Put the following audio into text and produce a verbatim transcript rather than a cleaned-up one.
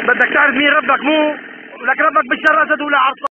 بدك تعرف مين ربك مو؟ لك ربك بالشر اسد ولا عرصة.